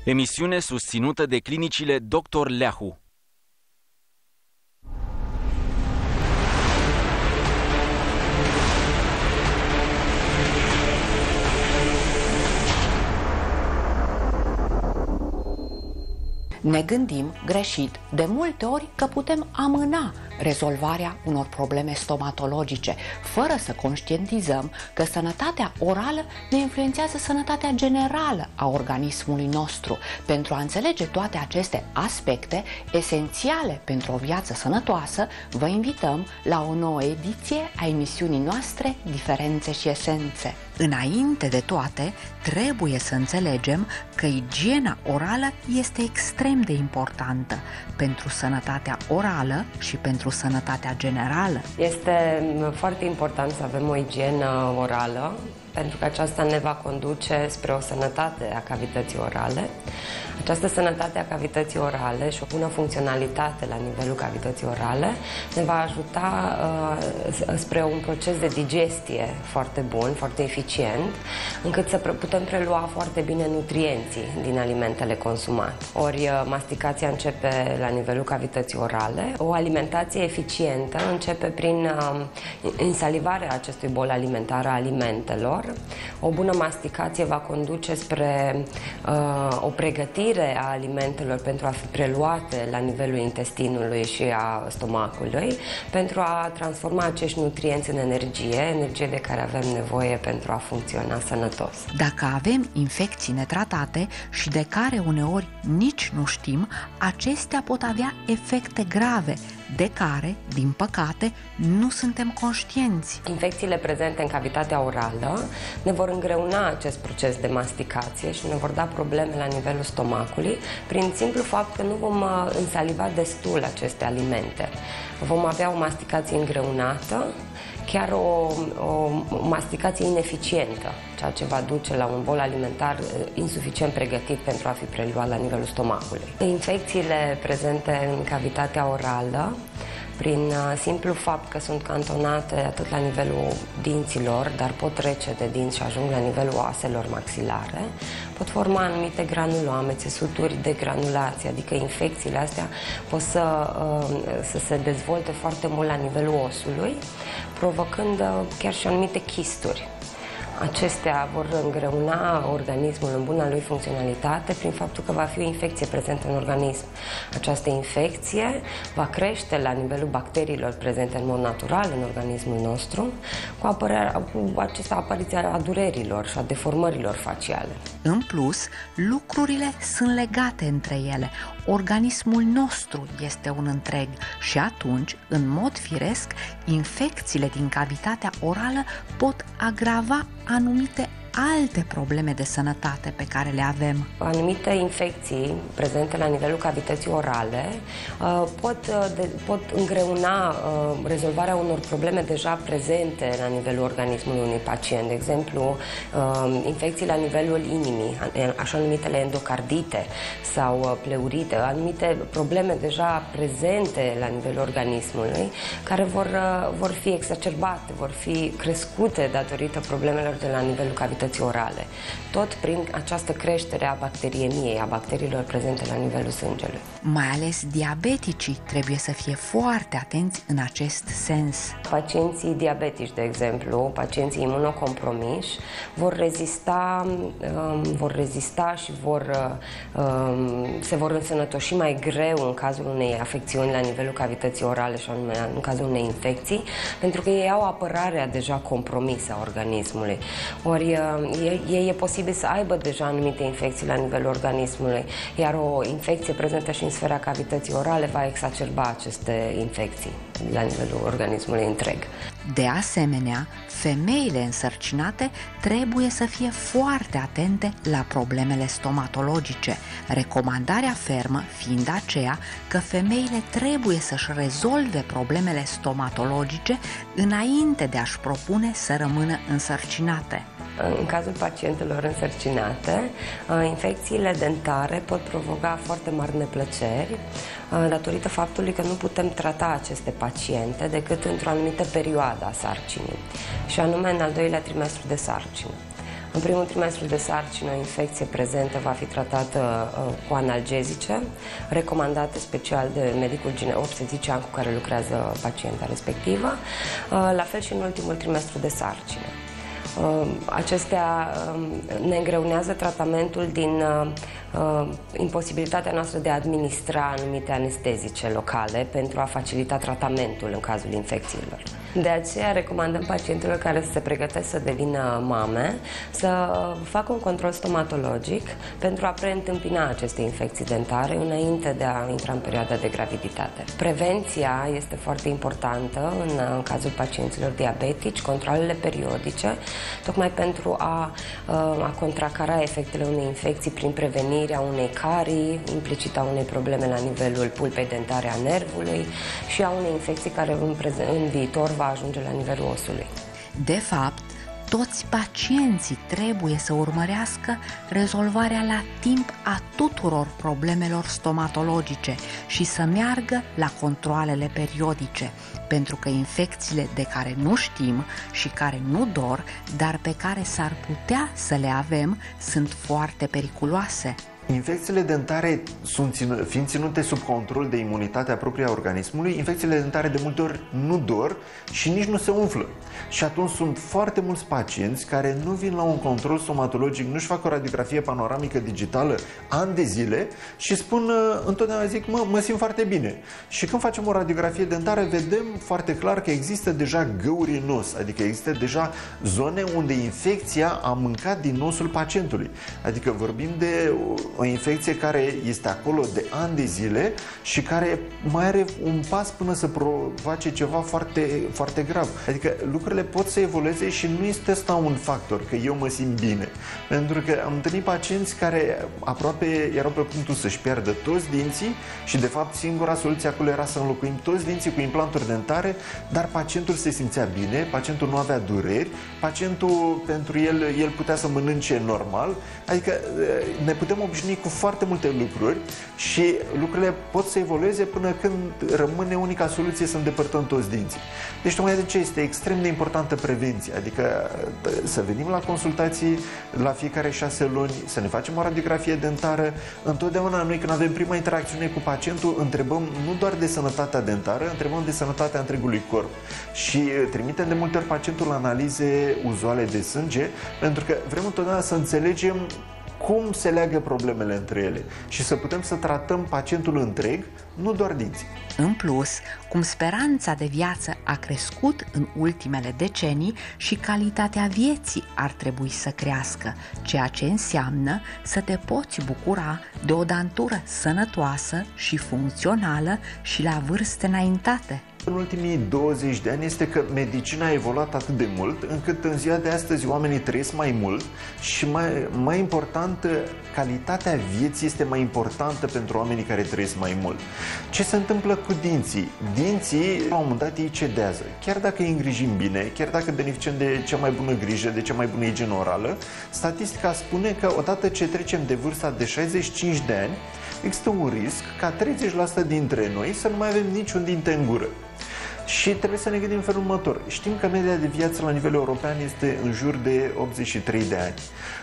Emisiune susținută de clinicile Dr. Leahu. Ne gândim greșit de multe ori că putem amâna rezolvarea unor probleme stomatologice, fără să conștientizăm că sănătatea orală ne influențează sănătatea generală a organismului nostru. Pentru a înțelege toate aceste aspecte esențiale pentru o viață sănătoasă, vă invităm la o nouă ediție a emisiunii noastre Diferențe și Esențe. Înainte de toate, trebuie să înțelegem că igiena orală este extrem de importantă pentru sănătatea orală și pentru sănătatea generală. Este foarte important să avem o igienă orală, pentru că aceasta ne va conduce spre o sănătate a cavității orale. Această sănătate a cavității orale și o bună funcționalitate la nivelul cavității orale ne va ajuta spre un proces de digestie foarte bun, foarte eficient, încât să putem prelua foarte bine nutrienții din alimentele consumate. Ori masticația începe la nivelul cavității orale. O alimentație eficientă începe prin insalivarea acestui bol alimentar a alimentelor. O bună masticație va conduce spre o pregătire a alimentelor pentru a fi preluate la nivelul intestinului și a stomacului, pentru a transforma acești nutrienți în energie de care avem nevoie pentru a funcționa sănătos. Dacă avem infecții netratate și de care uneori nici nu știm, acestea pot avea efecte grave, de care, din păcate, nu suntem conștienți. Infecțiile prezente în cavitatea orală ne vor îngreuna acest proces de masticație și ne vor da probleme la nivelul stomacului prin simplu fapt că nu vom însaliva destul aceste alimente. Vom avea o masticație îngreunată, chiar o masticație ineficientă, ceea ce va duce la un bol alimentar insuficient pregătit pentru a fi preluat la nivelul stomacului. Infecțiile prezente în cavitatea orală, prin simplu fapt că sunt cantonate atât la nivelul dinților, dar pot trece de dinți și ajung la nivelul oaselor maxilare, pot forma anumite granuloame, țesuturi de granulație, adică infecțiile astea pot să se dezvolte foarte mult la nivelul osului, provocând chiar și anumite chisturi. Acestea vor îngreuna organismul în buna lui funcționalitate prin faptul că va fi o infecție prezentă în organism. Această infecție va crește la nivelul bacteriilor prezente în mod natural în organismul nostru, cu această apariție a durerilor și a deformărilor faciale. În plus, lucrurile sunt legate între ele. Organismul nostru este un întreg și atunci, în mod firesc, infecțiile din cavitatea orală pot agrava anumite alte probleme de sănătate pe care le avem. Anumite infecții prezente la nivelul cavității orale pot îngreuna rezolvarea unor probleme deja prezente la nivelul organismului unui pacient. De exemplu, infecții la nivelul inimii, așa numitele endocardite sau pleurite, anumite probleme deja prezente la nivelul organismului, care vor fi exacerbate, vor fi crescute datorită problemelor de la nivelul cavității orale, tot prin această creștere a bacteriemiei, a bacteriilor prezente la nivelul sângelui. Mai ales diabeticii trebuie să fie foarte atenți în acest sens. Pacienții diabetici, de exemplu, pacienții imunocompromiși, vor rezista și se vor însănătoși mai greu în cazul unei afecțiuni la nivelul cavității orale și anume în cazul unei infecții, pentru că ei au apărarea deja compromisă a organismului. Ori e posibil să aibă deja anumite infecții la nivelul organismului, iar o infecție prezentă și în sfera cavității orale va exacerba aceste infecții la nivelul organismului întreg. De asemenea, femeile însărcinate trebuie să fie foarte atente la problemele stomatologice, recomandarea fermă fiind aceea că femeile trebuie să-și rezolve problemele stomatologice înainte de a-și propune să rămână însărcinate. În cazul pacientelor însărcinate, infecțiile dentare pot provoca foarte mari neplăceri datorită faptului că nu putem trata aceste paciente decât într-o anumită perioadă a sarcinii, și anume în al doilea trimestru de sarcină. În primul trimestru de sarcină, o infecție prezentă va fi tratată cu analgezice, recomandate special de medicul obstetrician cu care lucrează pacienta respectivă, la fel și în ultimul trimestru de sarcină. Acestea ne îngreunează tratamentul din imposibilitatea noastră de a administra anumite anestezice locale pentru a facilita tratamentul în cazul infecțiilor. De aceea recomandăm pacientelor care se pregătesc să devină mame să facă un control stomatologic pentru a preîntâmpina aceste infecții dentare înainte de a intra în perioada de graviditate. Prevenția este foarte importantă în cazul pacienților diabetici, controalele periodice, tocmai pentru a contracara efectele unei infecții prin prevenirea unei carii, implicit a unei probleme la nivelul pulpei dentare a nervului și a unei infecții care în viitor va ajunge la nivelul osului. De fapt, toți pacienții trebuie să urmărească rezolvarea la timp a tuturor problemelor stomatologice și să meargă la controalele periodice, pentru că infecțiile de care nu știm și care nu dor, dar pe care s-ar putea să le avem, sunt foarte periculoase. Infecțiile dentare fiind ținute sub control de imunitatea proprie a organismului, infecțiile dentare de multe ori nu dor și nici nu se umflă. Și atunci sunt foarte mulți pacienți care nu vin la un control stomatologic, nu-și fac o radiografie panoramică digitală ani de zile și spun, întotdeauna zic, mă simt foarte bine. Și când facem o radiografie dentară, vedem foarte clar că există deja găuri în os, adică există deja zone unde infecția a mâncat din osul pacientului. Adică vorbim de o infecție care este acolo de ani de zile și care mai are un pas până să provoace ceva foarte, foarte grav. Adică lucrurile pot să evolueze și nu este asta un factor, că eu mă simt bine. Pentru că am întâlnit pacienți care aproape erau pe punctul să-și piardă toți dinții și de fapt singura soluție acolo era să înlocuim toți dinții cu implanturi dentare, dar pacientul se simțea bine, pacientul nu avea dureri, pacientul pentru el putea să mănânce normal, adică ne putem obișnui cu foarte multe lucruri și lucrurile pot să evolueze până când rămâne unica soluție să îndepărtăm toți dinții. Deci tocmai de ce este extrem de importantă prevenția, adică să venim la consultații la fiecare 6 luni, să ne facem o radiografie dentară. Întotdeauna noi când avem prima interacțiune cu pacientul întrebăm nu doar de sănătatea dentară, întrebăm de sănătatea întregului corp și trimitem de multe ori pacientul la analize uzuale de sânge pentru că vrem întotdeauna să înțelegem cum se leagă problemele între ele și să putem să tratăm pacientul întreg, nu doar dinții. În plus, cum speranța de viață a crescut în ultimele decenii și calitatea vieții ar trebui să crească, ceea ce înseamnă să te poți bucura de o dantură sănătoasă și funcțională și la vârste înaintate. În ultimii 20 de ani este că medicina a evoluat atât de mult încât în ziua de astăzi oamenii trăiesc mai mult și mai important, calitatea vieții este mai importantă pentru oamenii care trăiesc mai mult. Ce se întâmplă cu dinții? Dinții, la un moment dat, ei cedează. Chiar dacă îi îngrijim bine, chiar dacă beneficiem de cea mai bună grijă, de cea mai bună igienă orală, statistica spune că odată ce trecem de vârsta de 65 de ani, există un risc ca 30% dintre noi să nu mai avem niciun dinte în gură. Și trebuie să ne gândim în felul următor. Știm că media de viață la nivel european este în jur de 83 de ani.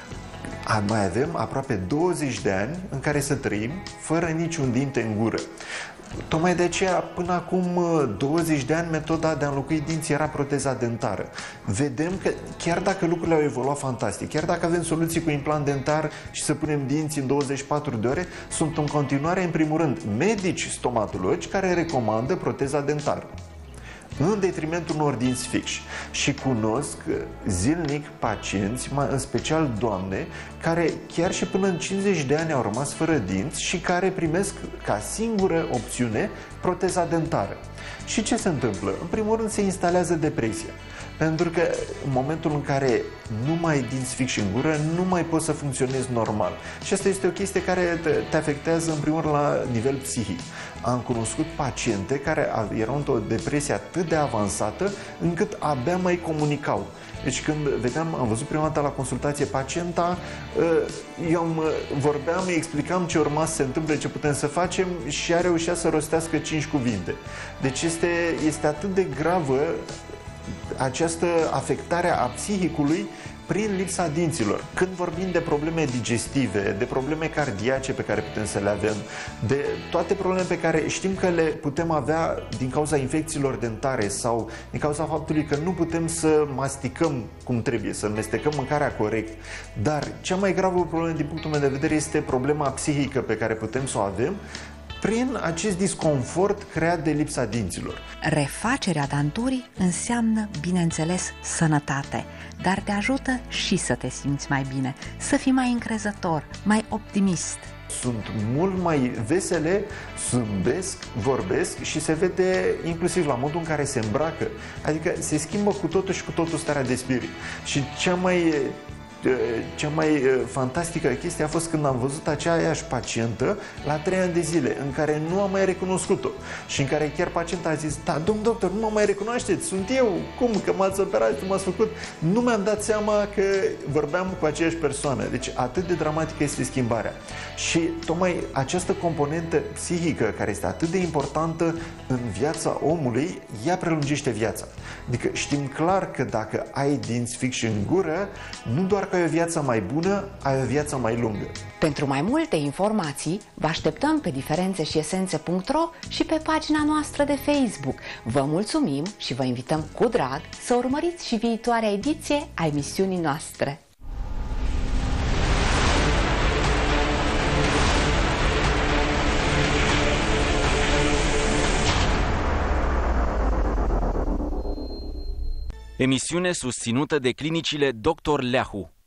Mai avem aproape 20 de ani în care să trăim fără niciun dinte în gură. Tocmai de aceea, până acum 20 de ani, metoda de a înlocui dinții era proteza dentară. Vedem că chiar dacă lucrurile au evoluat fantastic, chiar dacă avem soluții cu implant dentar și să punem dinții în 24 de ore, sunt în continuare, în primul rând, medici stomatologi care recomandă proteza dentară în detrimentul unor dinți fixi. Și cunosc zilnic pacienți, în special doamne, care chiar și până în 50 de ani au rămas fără dinți și care primesc ca singură opțiune proteza dentară. Și ce se întâmplă? În primul rând se instalează depresia. Pentru că în momentul în care nu mai ai dinți fixi în gură, nu mai poți să funcționezi normal. Și asta este o chestie care te afectează în primul rând la nivel psihic. Am cunoscut paciente care erau într-o depresie atât de avansată încât abia mai comunicau. Deci când am văzut prima dată la consultație pacienta, eu vorbeam, îi explicam ce urma să se întâmple, ce putem să facem și a reușit să rostească 5 cuvinte. Deci este atât de gravă această afectare a psihicului prin lipsa dinților. Când vorbim de probleme digestive, de probleme cardiace pe care putem să le avem, de toate problemele pe care știm că le putem avea din cauza infecțiilor dentare sau din cauza faptului că nu putem să masticăm cum trebuie, să mestecăm mâncarea corect. Dar cea mai gravă problemă din punctul meu de vedere este problema psihică pe care putem să o avem prin acest disconfort creat de lipsa dinților. Refacerea danturii înseamnă, bineînțeles, sănătate, dar te ajută și să te simți mai bine, să fii mai încrezător, mai optimist. Sunt mult mai vesele, zâmbesc, vorbesc și se vede inclusiv la modul în care se îmbracă. Adică se schimbă cu totul și cu totul starea de spirit. Și cea mai fantastică chestie a fost când am văzut aceeași pacientă la 3 ani de zile, în care nu am mai recunoscut-o și în care chiar pacienta a zis: da, domn doctor, nu mă mai recunoașteți, sunt eu, cum, că m-ați operat, m-ați făcut. Nu mi-am dat seama că vorbeam cu aceeași persoană. Deci atât de dramatică este schimbarea. Și tocmai această componentă psihică, care este atât de importantă în viața omului, ea prelungește viața. Adică știm clar că dacă ai dinți fixi în gură, nu doar că ai o viață mai bună, ai o viață mai lungă. Pentru mai multe informații, vă așteptăm pe diferențeșiesențe.ro și pe pagina noastră de Facebook. Vă mulțumim și vă invităm cu drag să urmăriți și viitoarea ediție a emisiunii noastre. Emisiune susținută de clinicile Dr. Leahu.